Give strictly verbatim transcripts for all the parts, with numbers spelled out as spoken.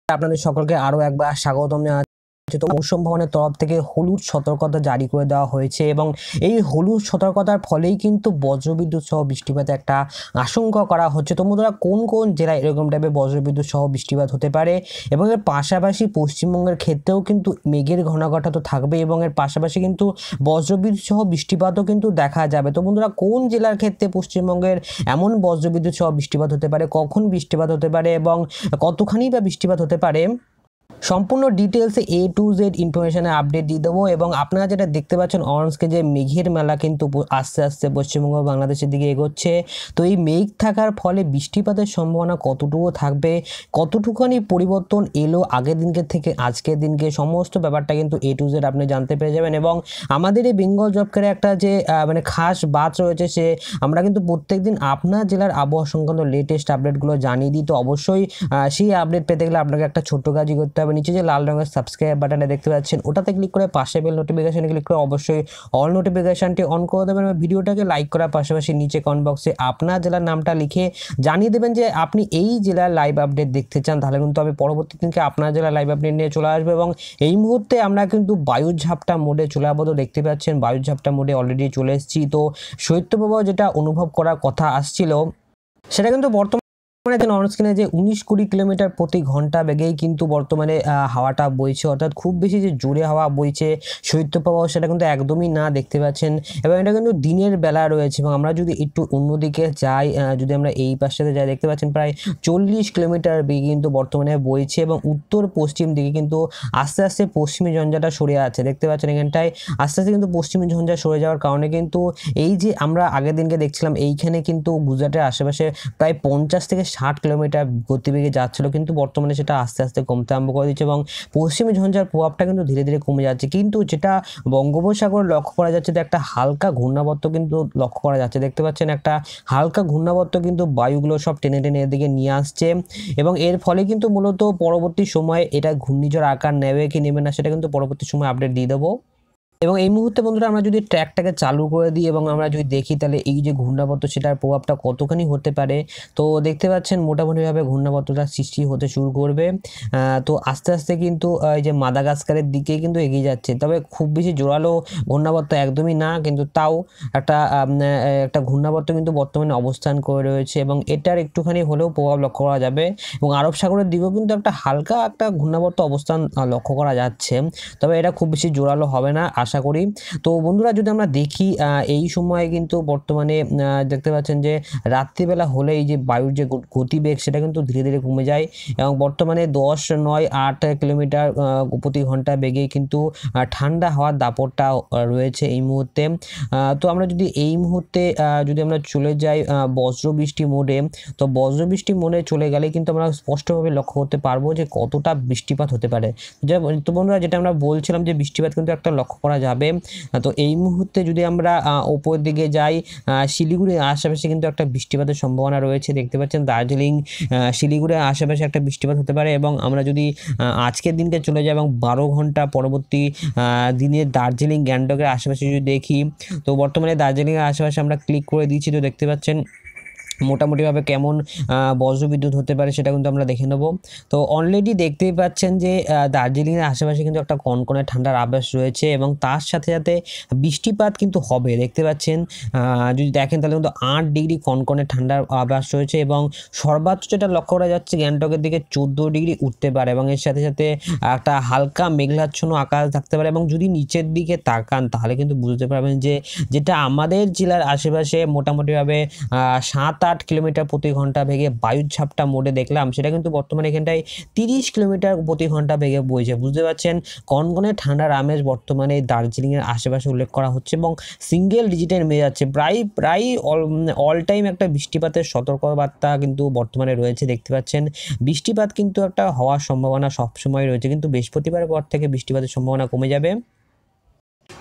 আপনাদের সকলকে আরো একবার স্বাগতম জানাচ্ছি। তো মৌসুম ভবনের তরফ থেকে হলুদ সতর্কতা জারি করে দেওয়া হয়েছে এবং এই হলুদ সতর্কতার ফলেই কিন্তু বজ্রবিদ্যুৎ সহ বৃষ্টিপাতের একটা আশঙ্কা করা হচ্ছে। তো বন্ধুরা, কোন কোন জেলায় এরকম টাইপের বজ্রবিদ্যুৎ সহ বৃষ্টিপাত হতে পারে এবং এর পাশাপাশি পশ্চিমবঙ্গের ক্ষেত্রেও কিন্তু মেঘের ঘনঘটা তো থাকবে এবং এর পাশাপাশি কিন্তু বজ্রবিদ্যুৎ সহ বৃষ্টিপাতও কিন্তু দেখা যাবে। তো বন্ধুরা, কোন জেলার ক্ষেত্রে পশ্চিমবঙ্গের এমন বজ্রবিদ্যুৎ সহ বৃষ্টিপাত হতে পারে, কখন বৃষ্টিপাত হতে পারে এবং কতখানি বা বৃষ্টিপাত হতে পারে, সম্পূর্ণ ডিটেলসে এ টু জেড ইনফরমেশনে আপডেট দিয়ে দেবো। এবং আপনারা যেটা দেখতে পাচ্ছেন অরেঞ্জকে, যে মেঘের মেলা কিন্তু আস্তে আস্তে পশ্চিমবঙ্গ বাংলাদেশের দিকে এগোচ্ছে। তো এই মেঘ থাকার ফলে বৃষ্টিপাতের সম্ভাবনা কতটুকু থাকবে, কতটুকুনি পরিবর্তন এলো আগের দিনকে থেকে আজকের দিনকে, সমস্ত ব্যাপারটা কিন্তু এ টু জেড আপনি জানতে পেরে যাবেন। এবং আমাদের এই বেঙ্গল জবকারে একটা যে মানে খাস বাত রয়েছে, সে আমরা কিন্তু প্রত্যেক দিন আপনার জেলার আবহাওয়া সংক্রান্ত লেটেস্ট আপডেটগুলো জানিয়ে দিই। তো অবশ্যই সেই আপডেট পেতে গেলে আপনাকে একটা ছোট্ট কাজই করতে হবে। নিচে যে লাল রঙের সাবস্ক্রাইব বাটনটা দেখতে পাচ্ছেন, ওটাতে ক্লিক করে পাশে বেল নোটিফিকেশনে ক্লিক করে অবশ্যই অল নোটিফিকেশনটি অন করে দেবেন এবং ভিডিওটাকে লাইক করার পাশাপাশি নিচে কমেন্ট বক্সে আপনার জেলার নামটা লিখে জানিয়ে দেবেন যে আপনি এই জেলার লাইভ আপডেট দেখতে চান। তাহলে কিন্তু আমি পরবর্তী দিনকে আপনার জেলার লাইভ আপডেট নিয়ে চলে আসবো। এবং এই মুহূর্তে আমরা কিন্তু বায়ুর ঝাপটা মোডে চলে আসবো। তো দেখতে পাচ্ছেন বায়ুর ঝাপটা মোডে অলরেডি চলে এসেছি। তো শৈত্যপ্রবাহ যেটা অনুভব করার কথা আসছিল, সেটা কিন্তু বর্তমানে অনস্ক্রিনে যে উনিশ কুড়ি কিলোমিটার প্রতি ঘন্টা বেগেই কিন্তু বর্তমানে হাওয়াটা বইছে, অর্থাৎ খুব বেশি যে জোরে হাওয়া বইছে শৈত্যপ্রবাহ সেটা কিন্তু একদমই না, দেখতে পাচ্ছেন। এবং এটা কিন্তু দিনের বেলা রয়েছে। এবং আমরা যদি একটু অন্যদিকে যাই, যদি আমরা এই পাশটাতে যাই, দেখতে পাচ্ছেন প্রায় চল্লিশ কিলোমিটার বেগে কিন্তু বর্তমানে বইছে এবং উত্তর পশ্চিম দিকে কিন্তু আস্তে আস্তে পশ্চিমী ঝঞ্ঝাটা সরে আছে। দেখতে পাচ্ছেন এখানটায় আস্তে আস্তে কিন্তু পশ্চিমী ঝঞ্ঝা সরে যাওয়ার কারণে কিন্তু এই যে আমরা আগের দিনকে দেখছিলাম এইখানে কিন্তু গুজরাটের আশেপাশে প্রায় পঞ্চাশ থেকে ষাট কিলোমিটার গতিবেগে যাচ্ছিল, কিন্তু বর্তমানে সেটা আস্তে আস্তে কমতে আরম্ভ করে দিচ্ছে এবং পশ্চিমী ঝঞ্ঝার প্রভাবটা কিন্তু ধীরে ধীরে কমে যাচ্ছে। কিন্তু যেটা বঙ্গোপসাগর লক্ষ্য করা যাচ্ছে, যে একটা হালকা ঘূর্ণাবর্ত কিন্তু লক্ষ্য করা যাচ্ছে। দেখতে পাচ্ছেন একটা হালকা ঘূর্ণাবর্ত কিন্তু বায়ুগুলো সব টেনে টেনে এদিকে নিয়ে আসছে এবং এর ফলে কিন্তু মূলত পরবর্তী সময়ে এটা ঘূর্ণিঝড় আকার নেবে কি নেবে না সেটা কিন্তু পরবর্তী সময় আপডেট দিয়ে দেবো। এবং এই মুহূর্তে বন্ধুরা, আমরা যদি ট্র্যাকটাকে চালু করে দিই এবং আমরা যদি দেখি, তাহলে এই যে ঘূর্ণাবর্ত সেটার প্রভাবটা কতখানি হতে পারে। তো দেখতে পাচ্ছেন মোটামুটিভাবে ঘূর্ণাবর্তটা সৃষ্টি হতে শুরু করবে। তো আস্তে আস্তে কিন্তু এই যে মাদাগাস্কারের দিকে কিন্তু এগিয়ে যাচ্ছে। তবে খুব বেশি জোরালো ঘূর্ণাবর্ত একদমই না, কিন্তু তাও একটা একটা ঘূর্ণাবর্ত কিন্তু বর্তমানে অবস্থান করে রয়েছে এবং এটার একটুখানি হলেও প্রভাব লক্ষ্য করা যাবে। এবং আরব সাগরের দিকেও কিন্তু একটা হালকা একটা ঘূর্ণাবর্ত অবস্থান লক্ষ্য করা যাচ্ছে, তবে এটা খুব বেশি জোরালো হবে না আশা করি। তো বন্ধুরা, যদি আমরা দেখি এই সময়ে কিন্তু বর্তমানে দেখতে পাচ্ছেন যে রাত্রিবেলা হলে এই যে বায়ুর যে গতিবেগ সেটা কিন্তু ধীরে ধীরে কমে যায় এবং বর্তমানে দশ নয় আট কিলোমিটার প্রতি ঘন্টা বেগে কিন্তু ঠান্ডা হওয়ার দাপটটা রয়েছে এই মুহূর্তে। তো আমরা যদি এই মুহূর্তে যদি আমরা চলে যাই বজ্রবৃষ্টি মোডে, তো বজ্রবৃষ্টি মোডে চলে গেলে কিন্তু আমরা স্পষ্টভাবে লক্ষ্য করতে পারবো যে কতটা বৃষ্টিপাত হতে পারে। তো বন্ধুরা, যেটা আমরা বলছিলাম যে বৃষ্টিপাত কিন্তু একটা লক্ষ্য করা যাবে। তো এই মুহূর্তে যদি আমরা উপর দিকে যাই, শিলিগুড়ির আশেপাশে কিন্তু একটা বৃষ্টিপাতের সম্ভাবনা রয়েছে। দেখতে পাচ্ছেন দার্জিলিং, শিলিগুড়ির আশেপাশে একটা বৃষ্টিপাত হতে পারে। এবং আমরা যদি আজকের দিনকে চলে যাই এবং বারো ঘন্টা পরবর্তী দিনে দার্জিলিং গ্যাংটকের আশেপাশে যদি দেখি, তো বর্তমানে দার্জিলিংয়ের আশেপাশে আমরা ক্লিক করে দিচ্ছি। তো দেখতে পাচ্ছেন মোটামুটিভাবে কেমন বজ্রবিদ্যুৎ হতে পারে সেটা কিন্তু আমরা দেখে নেব। তো অলরেডি দেখতেই পাচ্ছেন যে দার্জিলিংয়ের আশেপাশে কিন্তু একটা কনকনে ঠান্ডার আভাস রয়েছে এবং তার সাথে সাথে বৃষ্টিপাত কিন্তু হবে। দেখতে পাচ্ছেন যদি দেখেন তাহলে কিন্তু আট ডিগ্রি কনকনে ঠান্ডার আভাস রয়েছে এবং সর্বোচ্চ যেটা লক্ষ্য করা যাচ্ছে গ্যাংটকের দিকে চোদ্দো ডিগ্রি উঠতে পারে এবং এর সাথে সাথে একটা হালকা মেঘাচ্ছন্ন আকাশ থাকতে পারে। এবং যদি নিচের দিকে তাকান তাহলে কিন্তু বুঝতে পারবেন যে যেটা আমাদের জেলার আশেপাশে মোটামুটিভাবে সাত আট কিলোমিটার প্রতি ঘন্টা বেগে বায়ুর ঝাপটা মোডে দেখলাম, সেটা কিন্তু বর্তমানে এখানটায় তিরিশ কিলোমিটার প্রতি ঘন্টা বেগে বইছে। বুঝতে পারছেন কনকনে ঠান্ডার আমেজ বর্তমানে দার্জিলিংয়ের আশেপাশে উল্লেখ করা হচ্ছে এবং সিঙ্গেল ডিজিটে নেমে যাচ্ছে। প্রায় প্রায় অল অল টাইম একটা বৃষ্টিপাতের সতর্কবার্তা কিন্তু বর্তমানে রয়েছে। দেখতে পাচ্ছেন বৃষ্টিপাত কিন্তু একটা হওয়ার সম্ভাবনা সবসময় রয়েছে, কিন্তু বৃহস্পতিবারের পর থেকে বৃষ্টিপাতের সম্ভাবনা কমে যাবে। তো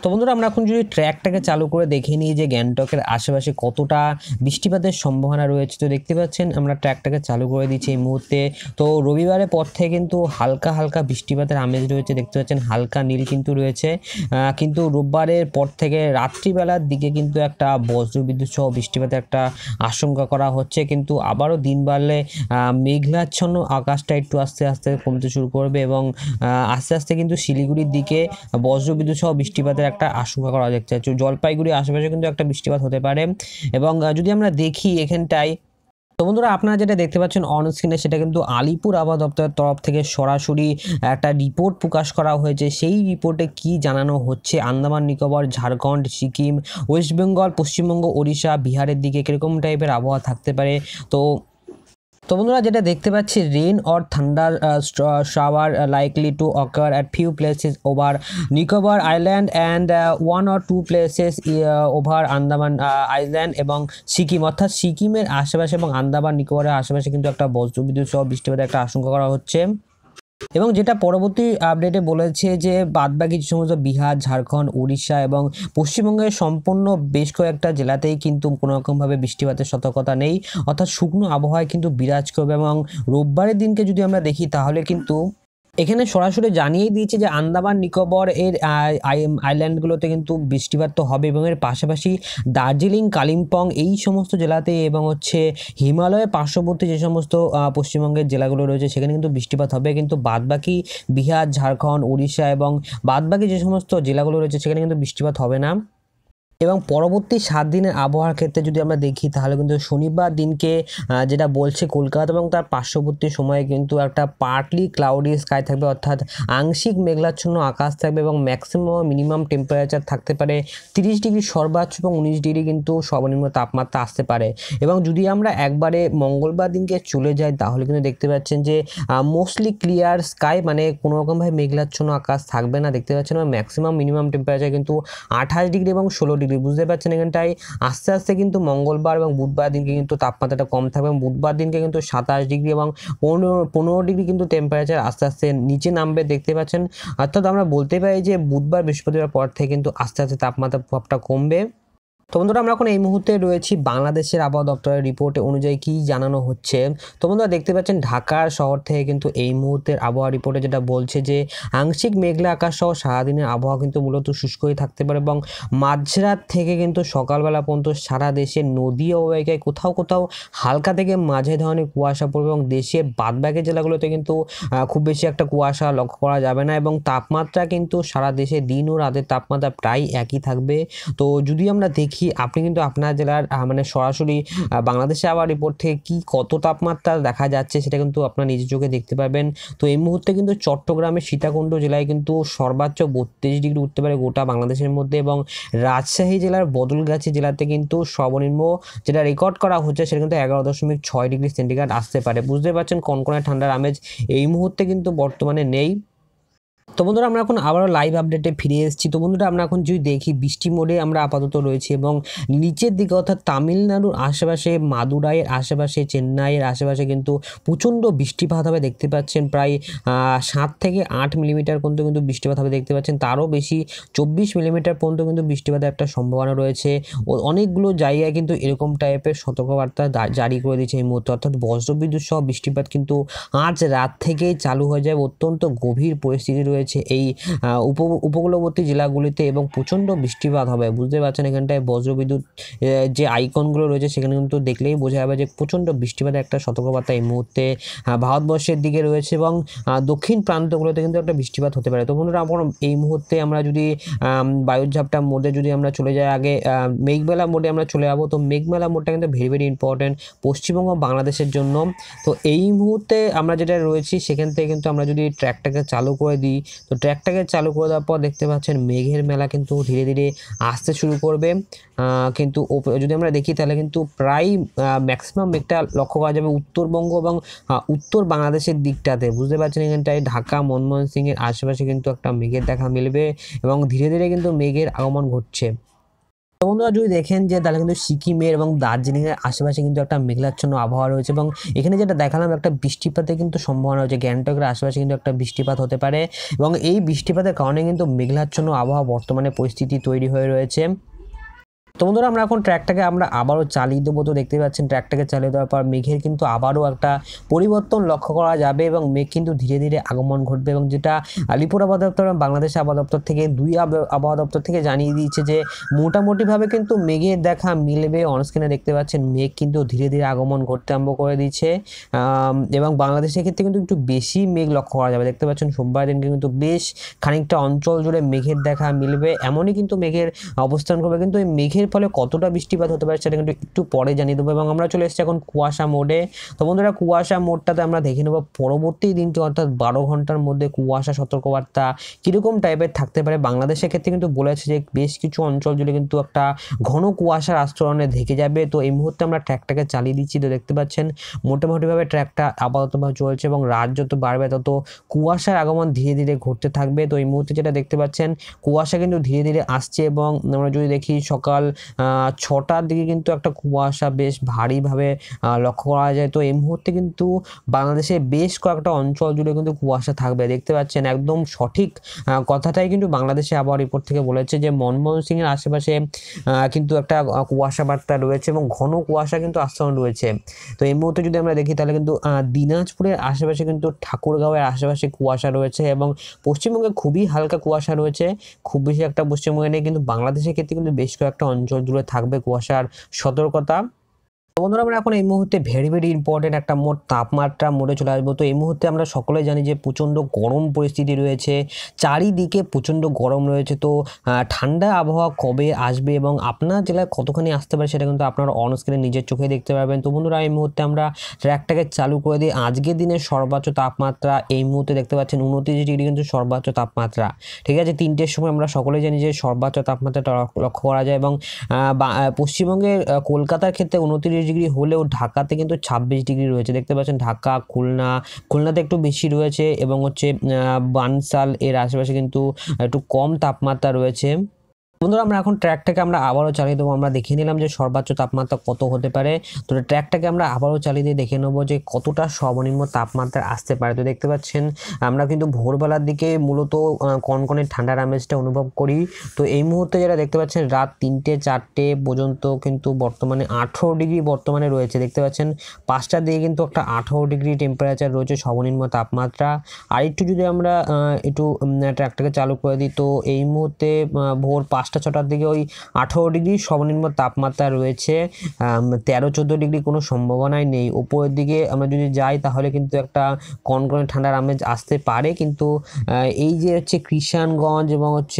তো বন্ধুরা আমরা এখন যদি ট্র্যাকটাকে চালু করে দেখে নিই যে গ্যাংটকের আশেপাশে কতটা বৃষ্টিপাতের সম্ভাবনা রয়েছে। তো দেখতে পাচ্ছেন আমরা ট্র্যাকটাকে চালু করে দিচ্ছি এই মুহূর্তে। তো রবিবারের পর থেকে কিন্তু হালকা হালকা বৃষ্টিপাতের আমেজ রয়েছে, দেখতে পাচ্ছেন হালকা নীল কিন্তু রয়েছে, কিন্তু রোববারের পর থেকে রাত্রিবেলার দিকে কিন্তু একটা বজ্রবিদ্যুৎ সহ বৃষ্টিপাতের একটা আশঙ্কা করা হচ্ছে। কিন্তু আবারও দিন বাড়লে মেঘলাচ্ছন্ন আকাশটা একটু আস্তে আস্তে কমতে শুরু করবে এবং আস্তে আস্তে কিন্তু শিলিগুড়ির দিকে বজ্রবিদ্যুৎ সহ বৃষ্টিপাতের একটা আশঙ্কা করা যাচ্ছে। জলপাইগুড়ির আশেপাশে কিন্তু একটা বৃষ্টিপাত হতে পারে। এবং যদি আমরা দেখি এখানটায়, তো বন্ধুরা আপনারা যেটা দেখতে পাচ্ছেন অন স্ক্রিনে সেটা কিন্তু আলিপুর আবহাওয়া দপ্তরের তরফ থেকে সরাসরি একটা রিপোর্ট প্রকাশ করা হয়েছে। সেই রিপোর্টে কি জানানো হচ্ছে আন্দামান নিকোবর, ঝাড়খণ্ড, সিকিম, ওয়েস্ট বেঙ্গল, পশ্চিমবঙ্গ, ওড়িশা, বিহারের দিকে কীরকম টাইপের আবহাওয়া থাকতে পারে। তো তো বন্ধুরা যেটা দেখতে পাচ্ছি, rain or thunder shower likely to occur at few places over Nicobar island and one or two places over Andaman island এবং সিকিম, অর্থাৎ সিকিমের আশেপাশে এবং আন্দামান নিকোবরের আশেপাশে কিন্তু একটা বজ্রবিদ্যুৎ সহ বৃষ্টিপাতের একটা আশঙ্কা করা হচ্ছে। এবং যেটা পরবর্তী আপডেটে বলেছে যে বাদবাকি যে সমস্ত বিহার, ঝাড়খণ্ড, উড়িষ্যা এবং পশ্চিমবঙ্গের সম্পূর্ণ বেশ কয়েকটা জেলাতেই কিন্তু কোনো রকমভাবে বৃষ্টিপাতের সতর্কতা নেই, অর্থাৎ শুকনো আবহাওয়ায় কিন্তু বিরাজ করবে। এবং রোববারের দিনকে যদি আমরা দেখি তাহলে কিন্তু এখানে সরাসরি জানিয়ে দিয়েছে যে আন্দামান নিকোবর এর আইল্যান্ডগুলোতে কিন্তু বৃষ্টিপাত তো হবে এবং এর পাশাপাশি দার্জিলিং, কালিম্পং এই সমস্ত জেলাতে এবং হচ্ছে হিমালয়ের পার্শ্ববর্তী যে সমস্ত পশ্চিমবঙ্গের জেলাগুলো রয়েছে সেখানে কিন্তু বৃষ্টিপাত হবে। কিন্তু বাদবাকি বিহার, ঝাড়খণ্ড, উড়িষ্যা এবং বাদবাকি যে সমস্ত জেলাগুলো রয়েছে সেখানে কিন্তু বৃষ্টিপাত হবে না। এবং পরবর্তী সাত দিনের আবহাওয়ার ক্ষেত্রে যদি আমরা দেখি তাহলে কিন্তু শনিবার দিনকে যেটা বলছে কলকাতা এবং তার পার্শ্ববর্তী সময়ে কিন্তু একটা পার্টলি ক্লাউডি স্কাই থাকবে, অর্থাৎ আংশিক মেঘলাচ্ছন্ন আকাশ থাকবে এবং ম্যাক্সিমাম মিনিমাম টেম্পারেচার থাকতে পারে তিরিশ ডিগ্রি সর্বোচ্চ এবং উনিশ ডিগ্রি কিন্তু সর্বনিম্ন তাপমাত্রা আসতে পারে। এবং যদি আমরা একবারে মঙ্গলবার দিনকে চলে যাই তাহলে কিন্তু দেখতে পাচ্ছেন যে মোস্টলি ক্লিয়ার স্কাই, মানে কোনো রকমভাবে মেঘলাচ্ছন্ন আকাশ থাকবে না, দেখতে পাচ্ছেন ম্যাক্সিমাম মিনিমাম টেম্পারেচার কিন্তু আঠাশ ডিগ্রি এবং ষোলো ডিগ্রি, বুঝতে পারছেন এখানটায় আস্তে আস্তে কিন্তু মঙ্গলবার এবং বুধবার দিনকে কিন্তু তাপমাত্রাটা কম থাকবে এবং বুধবার দিনকে কিন্তু সাতাশ ডিগ্রি এবং পনেরো পনেরো ডিগ্রি কিন্তু টেম্পারেচার আস্তে আস্তে নিচে নামবে, দেখতে পাচ্ছেন। অর্থাৎ আমরা বলতে পারি যে বুধবার বৃহস্পতিবার পর থেকে কিন্তু আস্তে আস্তে তাপমাত্রা প্রভাবটা কমবে। তো বন্ধুরা আমরা এখন এই মুহূর্তে রয়েছি বাংলাদেশের আবহাওয়া দপ্তরের রিপোর্টে অনুযায়ী কি জানানো হচ্ছে। তো বন্ধুরা দেখতে পাচ্ছেন ঢাকার শহর থেকে কিন্তু এই মুহূর্তের আবহাওয়া রিপোর্টে যেটা বলছে যে আংশিক মেঘলা আকাশ সহ সারাদিনের আবহাওয়া কিন্তু মূলত শুষ্কই থাকতে পারে এবং মাঝরাত থেকে কিন্তু সকালবেলা পর্যন্ত সারা দেশে নদী অববাহিকায় কোথাও কোথাও হালকা থেকে মাঝে ধরনের কুয়াশা পড়বে এবং দেশের বাদবাকি জেলাগুলোতে কিন্তু খুব বেশি একটা কুয়াশা লক্ষ্য করা যাবে না এবং তাপমাত্রা কিন্তু সারা দেশে দিন ও রাতের তাপমাত্রা প্রায় একই থাকবে। তো যদি আমরা দেখি আপনি কিন্তু আপনার জেলার মানে সরাসরি বাংলাদেশে আবার রিপোর্ট থেকে কি কত তাপমাত্রা দেখা যাচ্ছে সেটা কিন্তু আপনার নিজের চোখে দেখতে পাবেন। তো এই মুহূর্তে কিন্তু চট্টগ্রামের সীতাকুণ্ড জেলায় কিন্তু সর্বোচ্চ বত্রিশ ডিগ্রি উঠতে পারে গোটা বাংলাদেশের মধ্যে এবং রাজশাহী জেলার বদলগাছি জেলাতে কিন্তু সর্বনিম্ন যেটা রেকর্ড করা হচ্ছে সেটা কিন্তু এগারো দশমিক ছয় ডিগ্রি সেন্টিগ্রেড আসতে পারে। বুঝতে পারছেন কনকনে ঠান্ডার আমেজ এই মুহূর্তে কিন্তু বর্তমানে নেই। তো বন্ধুরা আমরা এখন আবারও লাইভ আপডেটে ফিরে এসেছি। তো বন্ধুরা আমরা এখন যদি দেখি বৃষ্টি মোডে আমরা আপাতত রয়েছি এবং নিচের দিকে অর্থাৎ তামিলনাড়ুর আশেপাশে, মাদুরাইয়ের আশেপাশে, চেন্নাইয়ের আশেপাশে কিন্তু প্রচণ্ড বৃষ্টিপাত হবে, দেখতে পাচ্ছেন প্রায় সাত থেকে আট মিলিমিটার পর্যন্ত কিন্তু বৃষ্টিপাত হবে, দেখতে পাচ্ছেন তারও বেশি চব্বিশ মিলিমিটার পর্যন্ত কিন্তু বৃষ্টিপাতের একটা সম্ভাবনা রয়েছে। ও অনেকগুলো জায়গায় কিন্তু এরকম টাইপের সতর্কবার্তা জারি করে দিয়েছে এই মুহূর্তে, অর্থাৎ বজ্রবিদ্যুৎ সহ বৃষ্টিপাত কিন্তু আজ রাত থেকেই চালু হয়ে যায়। অত্যন্ত গভীর পরিস্থিতি রয়েছে এই উপ উপকূলবর্তী জেলাগুলিতে এবং প্রচণ্ড বৃষ্টিপাত হবে। বুঝতে পারছেন এখানটায় বজ্রবিদ্যুৎ যে আইকনগুলো রয়েছে সেখানে কিন্তু দেখলেই বোঝা যাবে যে প্রচণ্ড বৃষ্টিপাতের একটা সতর্কবার্তা এই মুহূর্তে ভারতবর্ষের দিকে রয়েছে এবং দক্ষিণ প্রান্তগুলোতে কিন্তু একটা বৃষ্টিপাত হতে পারে। তো বন্ধুরা আমরা এই মুহূর্তে আমরা যদি বায়ুর ঝাপটা মোডে যদি আমরা চলে যাই, আগে মেঘমেলা মোডে আমরা চলে যাবো। তো মেঘমেলা মোডটা কিন্তু ভেরি ভেরি ইম্পর্টেন্ট পশ্চিমবঙ্গ বাংলাদেশের জন্য। তো এই মুহূর্তে আমরা যেটা রয়েছি সেখান থেকে কিন্তু আমরা যদি ট্র্যাকটাকে চালু করে দিই, তো ট্র্যাকটাকে চালু করে দেওয়ার পর দেখতে পাচ্ছেন মেঘের মেলা কিন্তু ধীরে ধীরে আসতে শুরু করবে। কিন্তু যদি আমরা দেখি তাহলে কিন্তু প্রায় ম্যাক্সিমাম মেঘটা লক্ষ্য করা যাবে উত্তরবঙ্গ এবং উত্তর বাংলাদেশের দিকটাতে। বুঝতে পারছেন এখানটায় ঢাকা, মনমোহন সিংয়ের আশেপাশে কিন্তু একটা মেঘের দেখা মিলবে এবং ধীরে ধীরে কিন্তু মেঘের আগমন ঘটছে। তো বন্ধুরা যদি দেখেন যে তাহলে কিন্তু সিকিমের এবং দার্জিলিংয়ের আশেপাশে কিন্তু একটা মেঘাচ্ছন্ন আবহাওয়া রয়েছে এবং এখানে যেটা দেখালাম একটা বৃষ্টিপাতের কিন্তু সম্ভাবনা রয়েছে। গ্যাংটকের আশেপাশে কিন্তু একটা বৃষ্টিপাত হতে পারে এবং এই বৃষ্টিপাতের কারণে কিন্তু মেঘাচ্ছন্ন আবহাওয়া বর্তমানে পরিস্থিতি তৈরি হয়ে রয়েছে। তো বন্ধুরা আমরা এখন ট্র্যাকটাকে আমরা আবারও চালিয়ে দেবো। তো দেখতে পাচ্ছেন ট্র্যাকটাকে চালিয়ে দেওয়ার পর মেঘের কিন্তু আবারও একটা পরিবর্তন লক্ষ্য করা যাবে এবং মেঘ কিন্তু ধীরে ধীরে আগমন ঘটবে এবং যেটা আলিপুর আবহাওয়া দপ্তর এবং বাংলাদেশ আবহাওয়া দপ্তর থেকে দুই আবহাওয়া দপ্তর থেকে জানিয়ে দিয়েছে যে মোটামুটিভাবে কিন্তু মেঘের দেখা মিলবে। অনস্ক্রিনে দেখতে পাচ্ছেন মেঘ কিন্তু ধীরে ধীরে আগমন ঘটতে আরম্ভ করে দিচ্ছে এবং বাংলাদেশের ক্ষেত্রে কিন্তু একটু বেশি মেঘ লক্ষ্য করা যাবে। দেখতে পাচ্ছেন সোমবার দিনকে কিন্তু বেশ খানিকটা অঞ্চল জুড়ে মেঘের দেখা মিলবে, এমনই কিন্তু মেঘের অবস্থান করবে। কিন্তু এই মেঘের ফলে কতটা বৃষ্টিপাত হতে পারে সেটা কিন্তু একটু পরে জানিয়ে দেবো। এবং আমরা চলে এসেছি এখন কুয়াশা মোডে। তো বন্ধুরা কুয়াশা মোডটাতে আমরা দেখে নেব পরবর্তী দিনটি অর্থাৎ বারো ঘন্টার মধ্যে কুয়াশা সতর্কবার্তা কীরকম টাইপের থাকতে পারে। বাংলাদেশের ক্ষেত্রে কিন্তু বলেছে যে বেশ কিছু অঞ্চল জুড়ে কিন্তু একটা ঘন কুয়াশার আস্তরণে ঢেকে যাবে। তো এই মুহূর্তে আমরা ট্র্যাকটাকে চালিয়ে দিচ্ছি। তো দেখতে পাচ্ছেন মোটামুটিভাবে ট্র্যাকটা আপাততভাবে চলছে এবং রাত যত বাড়বে তত কুয়াশার আগমন ধীরে ধীরে ঘটতে থাকবে। তো এই মুহূর্তে যেটা দেখতে পাচ্ছেন কুয়াশা কিন্তু ধীরে ধীরে আসছে এবং আমরা যদি দেখি সকাল ছটার দিকে কিন্তু একটা কুয়াশা বেশ ভারীভাবে লক্ষ্য করা যায়। তো এই মুহূর্তে কিন্তু বাংলাদেশের বেশ কয়েকটা অঞ্চল জুড়ে কিন্তু কুয়াশা থাকবে। দেখতে পাচ্ছেন একদম সঠিক কথাটাই কিন্তু বাংলাদেশে আবহাওয়া রিপোর্ট থেকে বলেছে যে মনমোহন সিংয়ের আশেপাশে কিন্তু একটা কুয়াশা বার্তা রয়েছে এবং ঘন কুয়াশা কিন্তু আস্তরণ রয়েছে। তো এই মুহূর্তে যদি আমরা দেখি তাহলে কিন্তু দিনাজপুরের আশেপাশে কিন্তু ঠাকুরগাঁওয়ের আশেপাশে কুয়াশা রয়েছে এবং পশ্চিমবঙ্গে খুবই হালকা কুয়াশা রয়েছে, খুব বেশি একটা পশ্চিমবঙ্গে নেই। কিন্তু বাংলাদেশের ক্ষেত্রে কিন্তু বেশ কয়েকটা অঞ্চল জুড়ে থাকবে কুয়াশার সতর্কতা। তো বন্ধুরা আমরা এখন এই মুহূর্তে ভেরি ভেরি ইম্পর্টেন্ট একটা মোট তাপমাত্রা মোড়ে চলে আসবো। তো এই মুহূর্তে আমরা সকলে জানি যে প্রচণ্ড গরম পরিস্থিতি রয়েছে, চারিদিকে প্রচণ্ড গরম রয়েছে। তো ঠান্ডা আবহাওয়া কবে আসবে এবং আপনার জেলায় কতখানি আসতে পারে সেটা কিন্তু আপনারা অন স্ক্রিনে নিজের চোখে দেখতে পারবেন। তো বন্ধুরা এই মুহূর্তে আমরা ট্র্যাকটাকে চালু করে দিই। আজকের দিনের সর্বোচ্চ তাপমাত্রা এই মুহূর্তে দেখতে পাচ্ছেন উনত্রিশ ডিগ্রি কিন্তু সর্বোচ্চ তাপমাত্রা। ঠিক আছে, তিনটের সময় আমরা সকলে জানি যে সর্বোচ্চ তাপমাত্রাটা লক্ষ্য করা যায় এবং পশ্চিমবঙ্গের কলকাতার ক্ষেত্রে উনত্রিশ ডিগ্রি হলেও ঢাকাতে কিন্তু ছাব্বিশ ডিগ্রি রয়েছে। দেখতে পাচ্ছেন ঢাকা, খুলনা, খুলনাতে একটু বেশি রয়েছে এবং হচ্ছে বানসাল এর আশেপাশে কিন্তু একটু কম তাপমাত্রা রয়েছে। বন্ধুরা আমরা এখন ট্র্যাকটাকে আমরা আবারও চালিয়ে দেবো। আমরা দেখে নিলাম যে সর্বোচ্চ তাপমাত্রা কত হতে পারে। তো ট্র্যাকটাকে আমরা আবারও চালিয়ে দিয়ে দেখে নেবো যে কতটা সর্বনিম্ন তাপমাত্রা আসতে পারে। তো দেখতে পাচ্ছেন আমরা কিন্তু ভোরবেলার দিকে মূলত কনকনে ঠান্ডার আমেজটা অনুভব করি। তো এই মুহূর্তে যেটা দেখতে পাচ্ছেন রাত তিনটে চারটে পর্যন্ত কিন্তু বর্তমানে আঠেরো ডিগ্রি বর্তমানে রয়েছে। দেখতে পাচ্ছেন পাঁচটার দিকে কিন্তু একটা আঠেরো ডিগ্রি টেম্পারেচার রয়েছে সর্বনিম্ন তাপমাত্রা। আর একটু যদি আমরা একটু ট্র্যাকটাকে চালু করে দিই তো এই মুহূর্তে ভোর পাঁচটা ছটার দিকে ওই আঠেরো ডিগ্রি সর্বনিম্ন তাপমাত্রা রয়েছে, তেরো চোদ্দো ডিগ্রি কোনো সম্ভাবনাই নেই। উপরের দিকে আমরা যদি যাই তাহলে কিন্তু একটা কনকনে ঠান্ডার আমেজ আসতে পারে। কিন্তু এই যে হচ্ছে কৃষাণগঞ্জ এবং হচ্ছে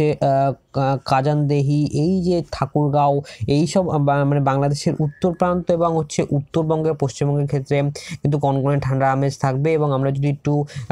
কাজানদেহি, এই যে ঠাকুরগাঁও, এই সব মানে বাংলাদেশের উত্তর প্রান্ত এবং হচ্ছে উত্তরবঙ্গের পশ্চিমবঙ্গের ক্ষেত্রে কিন্তু কনকনে ঠান্ডা আমেজ থাকবে। এবং আমরা যদি একটু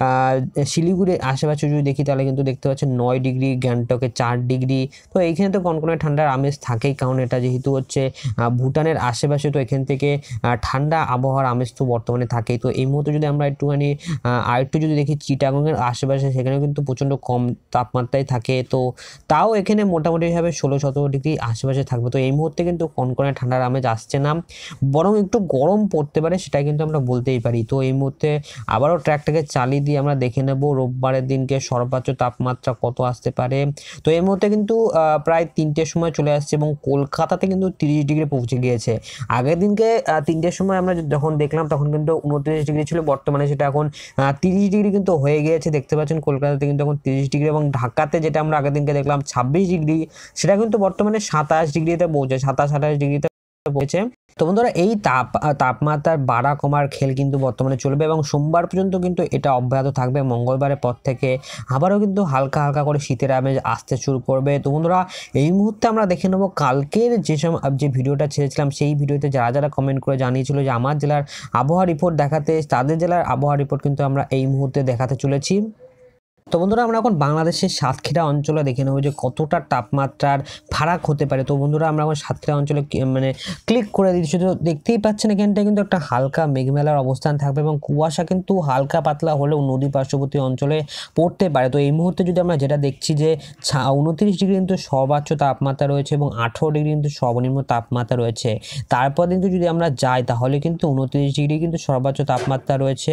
শিলিগুড়ির আশেপাশে যদি দেখি তাহলে কিন্তু দেখতে পাচ্ছেন নয় ডিগ্রি, গ্যাংটকে চার ডিগ্রি। তো এইখানে তো কনকনে ঠান্ডার আমেজ থাকেই, কারণ এটা যেহেতু হচ্ছে ভুটানের আশেপাশে, তো এখান থেকে ঠান্ডা আবহাওয়ার আমেজ তো বর্তমানে থাকেই। তো এই মুহূর্তে যদি আমরা একটুখানি আর একটু যদি দেখি চিটাগংয়ের আশেপাশে, সেখানেও কিন্তু প্রচণ্ড কম তাপমাত্রায় থাকে। তো তাও এখানে মোটামুটিভাবে ষোলো সতেরো ডিগ্রি আশেপাশে থাকবে। তো এই মুহূর্তে কিন্তু কনকনে ঠান্ডার আমেজ আসছে না, বরং একটু গরম পড়তে পারে, সেটা কিন্তু আমরা বলতেই পারি। তো এই মুহূর্তে আবারও ট্র্যাকটাকে চালিয়ে দিয়ে আমরা দেখে নেব রোববারের দিনকে সর্বোচ্চ তাপমাত্রা কত আসতে পারে। তো এই মুহূর্তে কিন্তু প্রায় তিনটের সময় চলে আসছে এবং কলকাতাতে কিন্তু তিরিশ ডিগ্রি পৌঁছে গিয়েছে। আগের দিনকে তিনটের সময় আমরা যখন দেখলাম তখন কিন্তু উনত্রিশ ডিগ্রি ছিল, বর্তমানে সেটা এখন তিরিশ ডিগ্রি কিন্তু হয়ে গিয়েছে। দেখতে পাচ্ছেন কলকাতাতে কিন্তু এখন তিরিশ ডিগ্রি এবং ঢাকাতে যেটা আমরা আগের দিনকে দেখলাম ছাব্বিশ ডিগ্রি, সেটা কিন্তু বর্তমানে সাতাশ ডিগ্রিতে পৌঁছে, সাতাশ আঠাশ ডিগ্রিতে পৌঁছে। তো বন্ধুরা এই তাপ তাপমাত্রার বাড়া কমার খেল কিন্তু বর্তমানে চলবে এবং সোমবার পর্যন্ত কিন্তু এটা অব্যাহত থাকবে। মঙ্গলবারের পর থেকে আবারও কিন্তু হালকা হালকা করে শীতের আমেজ আসতে শুরু করবে। তো বন্ধুরা এই মুহূর্তে আমরা দেখে নেব কালকের যে সব যে ভিডিওটা ছেড়েছিলাম সেই ভিডিওতে যারা যারা কমেন্ট করে জানিয়েছিল যে আমার জেলার আবহাওয়া রিপোর্ট দেখাতে, তাদের জেলার আবহাওয়া রিপোর্ট কিন্তু আমরা এই মুহূর্তে দেখাতে চলেছি। তো তো বন্ধুরা আমরা এখন বাংলাদেশের সাতক্ষীরা অঞ্চলে দেখে নেব যে কতটা তাপমাত্রার ফারাক হতে পারে। তো বন্ধুরা আমরা এখন সাতক্ষীরা অঞ্চলে মানে ক্লিক করে দিচ্ছি। তো দেখতেই পাচ্ছেন এখানটায় কিন্তু একটা হালকা মেঘমেলার অবস্থান থাকবে এবং কুয়াশা কিন্তু হালকা পাতলা হলেও নদী পার্শ্ববর্তী অঞ্চলে পড়তে পারে। তো এই মুহূর্তে যদি আমরা যেটা দেখছি যে উনত্রিশ ডিগ্রি কিন্তু সর্বোচ্চ তাপমাত্রা রয়েছে এবং আঠারো ডিগ্রি কিন্তু সর্বনিম্ন তাপমাত্রা রয়েছে। তারপর কিন্তু যদি আমরা যাই তাহলে কিন্তু উনত্রিশ ডিগ্রি কিন্তু সর্বোচ্চ তাপমাত্রা রয়েছে।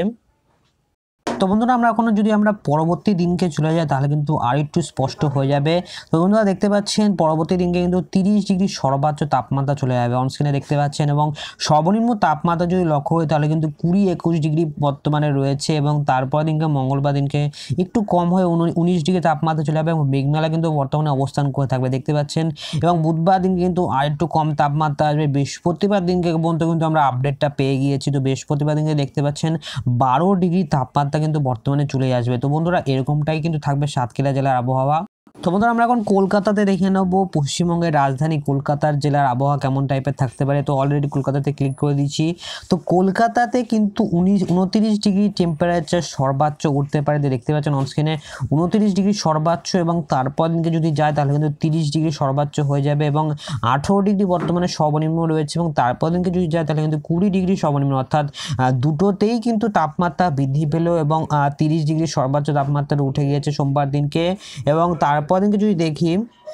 তো বন্ধুরা আমরা এখন যদি আমরা পরবর্তী দিনকে চলে যাই তাহলে কিন্তু আর একটু স্পষ্ট হয়ে যাবে। তো বন্ধুরা দেখতে পাচ্ছেন পরবর্তী দিনকে কিন্তু তিরিশ ডিগ্রি সর্বোচ্চ তাপমাত্রা চলে যাবে অন স্ক্রিনে দেখতে পাচ্ছেন, এবং সর্বনিম্ন তাপমাত্রা যদি লক্ষ্য হয় তাহলে কিন্তু কুড়ি একুশ ডিগ্রি বর্তমানে রয়েছে এবং তারপর দিনকে মঙ্গলবার দিনকে একটু কম হয়ে উনিশ ডিগ্রি তাপমাত্রা চলে যাবে এবং মেঘমেলা কিন্তু বর্তমানে অবস্থান করে থাকবে দেখতে পাচ্ছেন। এবং বুধবার দিনকে কিন্তু আর একটু কম তাপমাত্রা আসবে। বৃহস্পতিবার দিনকে পর্যন্ত কিন্তু আমরা আপডেটটা পেয়ে গিয়েছি। তো বৃহস্পতিবার দিনকে দেখতে পাচ্ছেন বারো ডিগ্রি তাপমাত্রা কিন্তু বর্তমানে চলে আসবে। তো বন্ধুরা এরকমটাই কিন্তু থাকবে সাতক্ষীরা জেলার আবহাওয়া। তো বন্ধুরা আমরা এখন কলকাতাতে দেখে নেব পশ্চিমবঙ্গের রাজধানী কলকাতার জেলার আবহাওয়া কেমন টাইপের থাকতে পারে। তো অলরেডি কলকাতাতে ক্লিক করে দিচ্ছি। তো কলকাতাতে কিন্তু উনিশ উনত্রিশ ডিগ্রি টেম্পারেচার সর্বোচ্চ উঠতে পারে। দেখতে পাচ্ছেন অন স্ক্রিনে উনত্রিশ ডিগ্রি সর্বোচ্চ, এবং তারপর দিনকে যদি যায় তাহলে কিন্তু তিরিশ ডিগ্রি সর্বোচ্চ হয়ে যাবে এবং আঠেরো ডিগ্রি বর্তমানে সর্বনিম্ন রয়েছে এবং তারপর দিনকে যদি যায় তাহলে কিন্তু কুড়ি ডিগ্রি সর্বনিম্ন, অর্থাৎ দুটোতেই কিন্তু তাপমাত্রা বৃদ্ধি পেল এবং তিরিশ ডিগ্রি সর্বোচ্চ তাপমাত্রা উঠে গিয়েছে সোমবার দিনকে। এবং তারপর দিনকে যদি দেখি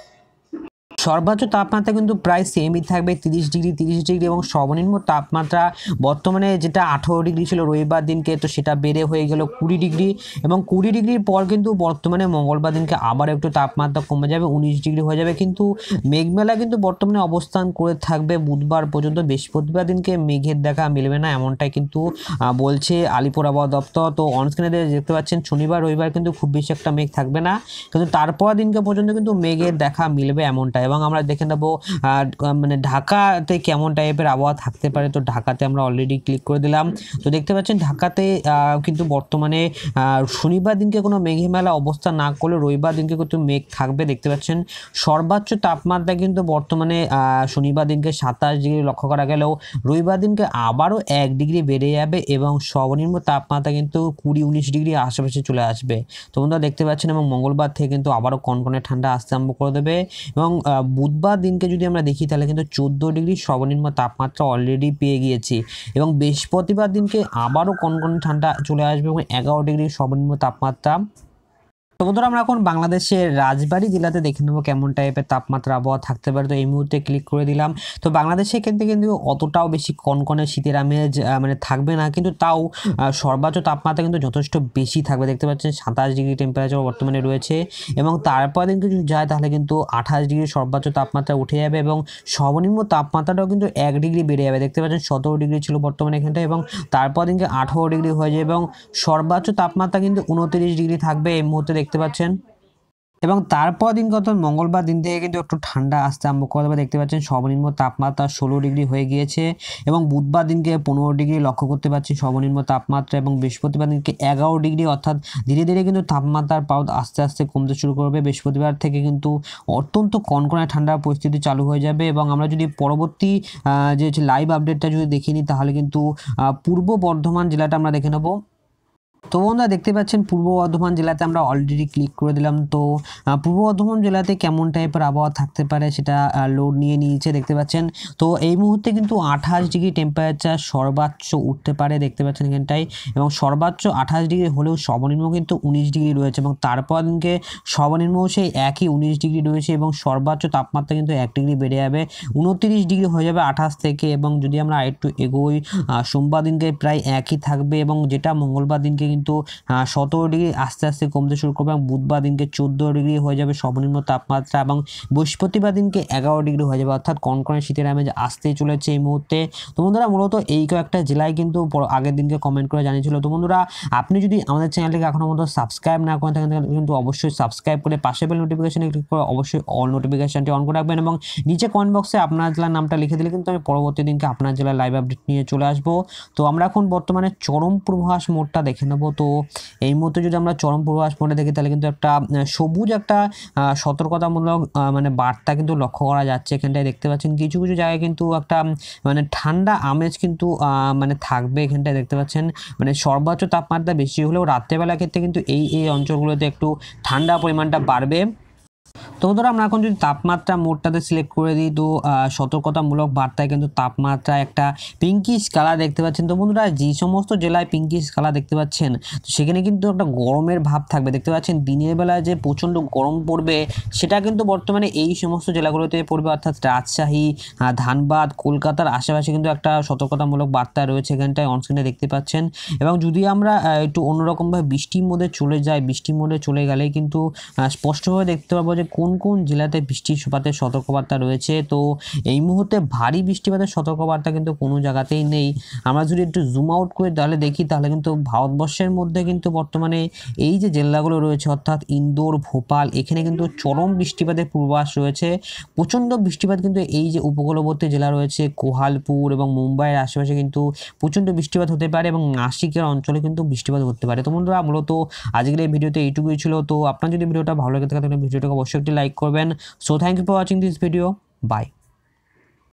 সর্বোচ্চ তাপমাত্রা কিন্তু প্রায় সেমই থাকবে তিরিশ ডিগ্রি তিরিশ ডিগ্রি এবং সর্বনিম্ন তাপমাত্রা বর্তমানে যেটা আঠারো ডিগ্রি ছিল রবিবার দিনকে, তো সেটা বেড়ে হয়ে গেল কুড়ি ডিগ্রি এবং কুড়ি ডিগ্রির পর কিন্তু বর্তমানে মঙ্গলবার দিনকে আবার একটু তাপমাত্রা কমে যাবে, উনিশ ডিগ্রি হয়ে যাবে। কিন্তু মেঘমেলা কিন্তু বর্তমানে অবস্থান করে থাকবে বুধবার পর্যন্ত। বৃহস্পতিবার দিনকে মেঘের দেখা মিলবে না এমনটাই কিন্তু বলছে আলিপুর আবহাওয়া দপ্তর। তো অনস্ক্রিনে দেখতে পাচ্ছেন শনিবার রবিবার কিন্তু খুব বেশি একটা মেঘ থাকবে না, কিন্তু তারপর দিনকে পর্যন্ত কিন্তু মেঘের দেখা মিলবে এমনটাই। এবং আমরা দেখে নেব মানে ঢাকাতে কেমন টাইপের আবহাওয়া থাকতে পারে। তো ঢাকাতে আমরা অলরেডি ক্লিক করে দিলাম। তো দেখতে পাচ্ছেন ঢাকাতে কিন্তু বর্তমানে শনিবার দিনকে কোনো মেঘমেলা অবস্থা না করলে রবিবার দিনকে কিন্তু মেঘ থাকবে। দেখতে পাচ্ছেন সর্বোচ্চ তাপমাত্রা কিন্তু বর্তমানে শনিবার দিনকে সাতাশ ডিগ্রি লক্ষ্য করা গেলেও রবিবার দিনকে আবারও এক ডিগ্রি বেড়ে যাবে এবং সর্বনিম্ন তাপমাত্রা কিন্তু কুড়ি উনিশ ডিগ্রি আশেপাশে চলে আসবে। তো বন্ধুরা দেখতে পাচ্ছেন এবং মঙ্গলবার থেকে কিন্তু আবারও কনকনে ঠান্ডা আসতে আরম্ভ করে দেবে। এবং বুধবার দিনকে যদি আমরা দেখি তাহলে কিন্তু চোদ্দো ডিগ্রি সর্বনিম্ন তাপমাত্রা অলরেডি পেয়ে গিয়েছি এবং বৃহস্পতিবার দিনকে আবারও কনকনে ঠান্ডা চলে আসবে এবং এগারো ডিগ্রি সর্বনিম্ন তাপমাত্রা। তো বন্ধুরা আমরা এখন বাংলাদেশের রাজবাড়ী জেলাতে দেখে নেবো কেমন টাইপের তাপমাত্রা আবহাওয়া থাকতে পারে। তো এই মুহূর্তে ক্লিক করে দিলাম। তো বাংলাদেশে এখান থেকে কিন্তু অতটাও বেশি কনকনে শীতের আমেজ মানে থাকবে না, কিন্তু তাও সর্বোচ্চ তাপমাত্রা কিন্তু যথেষ্ট বেশি থাকবে। দেখতে পাচ্ছেন সাতাশ ডিগ্রি টেম্পারেচার বর্তমানে রয়েছে এবং তারপর দিন যদি যায় তাহলে কিন্তু আঠাশ ডিগ্রি সর্বোচ্চ তাপমাত্রা উঠে যাবে এবং সর্বনিম্ন তাপমাত্রাটাও কিন্তু এক ডিগ্রি বেড়ে যাবে। দেখতে পাচ্ছেন সতেরো ডিগ্রি ছিল বর্তমানে এখানটায় এবং তারপর দিনকে আঠারো ডিগ্রি হয়ে যাবে এবং সর্বোচ্চ তাপমাত্রা কিন্তু উনত্রিশ ডিগ্রি থাকবে এই মুহূর্তে দেখতে পাচ্ছেন। এবং তারপর দিন কত মঙ্গলবার দিন থেকে কিন্তু একটু ঠান্ডা আসতে আরম্ভ করে দেবে। দেখতে পাচ্ছেন সর্বনিম্ন তাপমাত্রা ষোলো ডিগ্রি হয়ে গিয়েছে এবং বুধবার দিনকে পনেরো ডিগ্রি লক্ষ্য করতে পারছি সর্বনিম্ন তাপমাত্রা এবং বৃহস্পতিবার দিনকে এগারো ডিগ্রি, অর্থাৎ ধীরে ধীরে কিন্তু তাপমাত্রার পাউত আস্তে আস্তে কমতে শুরু করবে। বৃহস্পতিবার থেকে কিন্তু অত্যন্ত কনকনে ঠান্ডার পরিস্থিতি চালু হয়ে যাবে। এবং আমরা যদি পরবর্তী যে লাইভ আপডেটটা যদি দেখে নিই তাহলে কিন্তু পূর্ব বর্ধমান জেলাটা আমরা দেখে নেব। তো বন্ধুরা দেখতে পাচ্ছেন পূর্ব বর্ধমান জেলাতে আমরা অলরেডি ক্লিক করে দিলাম। তো পূর্ব বর্ধমান জেলাতে কেমন টাইপের আবহাওয়া থাকতে পারে সেটা লোড নিয়ে নিয়েছে দেখতে পাচ্ছেন। তো এই মুহূর্তে কিন্তু আঠাশ ডিগ্রি টেম্পারেচার সর্বোচ্চ উঠতে পারে দেখতে পাচ্ছেন এখানটায়, এবং সর্বোচ্চ আঠাশ ডিগ্রি হলেও সর্বনিম্ন কিন্তু উনিশ ডিগ্রি রয়েছে এবং তারপর দিনকে সর্বনিম্ন সেই একই উনিশ ডিগ্রি রয়েছে এবং সর্বোচ্চ তাপমাত্রা কিন্তু এক ডিগ্রি বেড়ে যাবে, উনত্রিশ ডিগ্রি হয়ে যাবে আঠাশ থেকে। এবং যদি আমরা একটু এগোই সোমবার দিনকে প্রায় একই থাকবে এবং যেটা মঙ্গলবার দিনকে কিন্তু সতেরো ডিগ্রি আস্তে আস্তে কমতে শুরু করবে এবং বুধবার দিনকে চোদ্দো ডিগ্রি হয়ে যাবে সর্বনিম্ন তাপমাত্রা এবং বৃহস্পতিবার দিনকে এগারো ডিগ্রি হয়ে যাবে, অর্থাৎ কনকনে শীতের আমেজ আসতেই চলেছে এই মুহূর্তে। তো বন্ধুরা মূলত এই কয়েকটা জেলায় কিন্তু আগের দিনকে কমেন্ট করে জানিয়েছিল। তো বন্ধুরা আপনি যদি আমাদের চ্যানেলটিকে এখনো মতো সাবস্ক্রাইব না করেন থাকেন কিন্তু অবশ্যই সাবস্ক্রাইব করে পাশে বেল নোটিফিকেশনে ক্লিক করে অবশ্যই অল নোটিফিকেশনটি অন করে রাখবেন এবং নিচে কমেন্ট বক্সে আপনার জেলার নামটা লিখে দিলে কিন্তু আমি পরবর্তী দিনকে আপনার জেলার লাইভ আপডেট নিয়ে চলে আসবো। তো আমরা এখন বর্তমানে চরম পূর্বাভাস মোডটা দেখে নেবো। তো এই মুহূর্তে যদি আমরা চরম পূর্বাভাস মোডে দেখি তাহলে কিন্তু একটা সবুজ একটা সতর্কতামূলক মানে বার্তা কিন্তু লক্ষ্য করা যাচ্ছে। এখানটায় দেখতে পাচ্ছেন কিছু কিছু জায়গায় কিন্তু একটা মানে ঠান্ডা আমেজ কিন্তু মানে থাকবে। এখানটায় দেখতে পাচ্ছেন মানে সর্বোচ্চ তাপমাত্রা বেশি হলেও রাত্রেবেলা ক্ষেত্রে কিন্তু এই এই অঞ্চলগুলোতে একটু ঠান্ডা পরিমাণটা বাড়বে। তো বন্ধুরা আমরা এখন যদি তাপমাত্রা মোডটাতে সিলেক্ট করে দিই তো সতর্কতামূলক বার্তায় কিন্তু তাপমাত্রা একটা পিঙ্কিশ কালার দেখতে পাচ্ছেন। তো বন্ধুরা যে সমস্ত জেলায় পিঙ্কিশ কালার দেখতে পাচ্ছেন তো সেখানে কিন্তু একটা গরমের ভাব থাকবে। দেখতে পাচ্ছেন দিনের বেলায় যে প্রচণ্ড গরম পড়বে সেটা কিন্তু বর্তমানে এই সমস্ত জেলাগুলোতে পড়বে, অর্থাৎ রাজশাহী, ধানবাদ, কলকাতার আশেপাশে কিন্তু একটা সতর্কতামূলক বার্তা রয়েছে এখানটায় অনস্ক্রিনে দেখতে পাচ্ছেন। এবং যদি আমরা একটু অন্যরকমভাবে বৃষ্টির মধ্যে চলে যাই, বৃষ্টির মধ্যে চলে গেলে কিন্তু স্পষ্টভাবে দেখতে পাবো যে কোন কোন জেলাতে বৃষ্টিপাতের সতর্কবার্তা রয়েছে। তো এই মুহূর্তে ভারী বৃষ্টিপাতের সতর্কবার্তা কিন্তু কোনো জায়গাতেই নেই। আমরা যদি একটু জুম আউট করে তাহলে দেখি তাহলে কিন্তু ভারতবর্ষের মধ্যে কিন্তু বর্তমানে এই যে জেলাগুলো রয়েছে অর্থাৎ ইন্দোর, ভোপাল, এখানে কিন্তু চরম বৃষ্টিপাতের পূর্বাভাস রয়েছে। প্রচণ্ড বৃষ্টিপাত কিন্তু এই যে উপকূলবর্তী জেলা রয়েছে কোহালপুর এবং মুম্বাইয়ের আশেপাশে কিন্তু প্রচণ্ড বৃষ্টিপাত হতে পারে এবং নাসিকের অঞ্চলে কিন্তু বৃষ্টিপাত হতে পারে। তো বন্ধুরা মূলত আজকের এই ভিডিওতে এইটুকুই ছিল। তো আপনার যদি ভিডিওটা ভালো লেগে থাকে তাহলে ভিডিওটাকে অবশ্যই একটি লাইক করবেন। So thank you for watching this video. By.